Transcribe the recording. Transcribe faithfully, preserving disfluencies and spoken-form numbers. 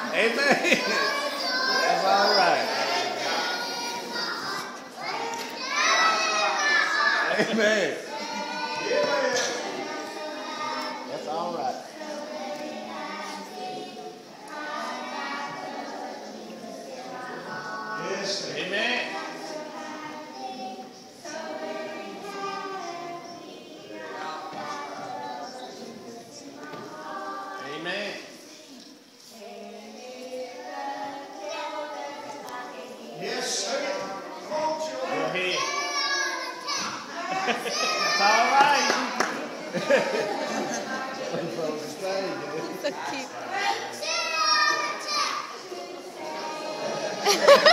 Amen. That's all right. Amen. That's all right. Yes. Amen. Amen. Yes, sir. Come on, children. Go ahead. That's all right. So cute.